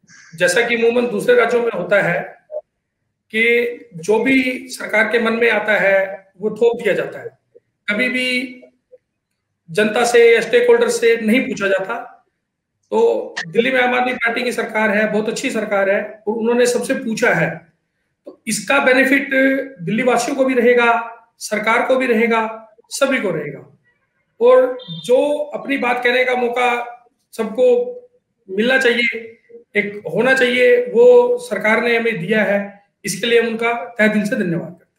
जैसा कि अमूमन दूसरे राज्यों में होता है कि जो भी सरकार के मन में आता है वो थोप दिया जाता है, कभी भी जनता से या स्टेक होल्डर से नहीं पूछा जाता। तो दिल्ली में आम आदमी पार्टी की सरकार है, बहुत अच्छी सरकार है, और उन्होंने सबसे पूछा है, तो इसका बेनिफिट दिल्ली वासियों को भी रहेगा, सरकार को भी रहेगा, सभी को रहेगा। और जो अपनी बात कहने का मौका सबको मिलना चाहिए, एक होना चाहिए, वो सरकार ने हमें दिया है। इसके लिए हम उनका तहे दिल से धन्यवाद करते हैं।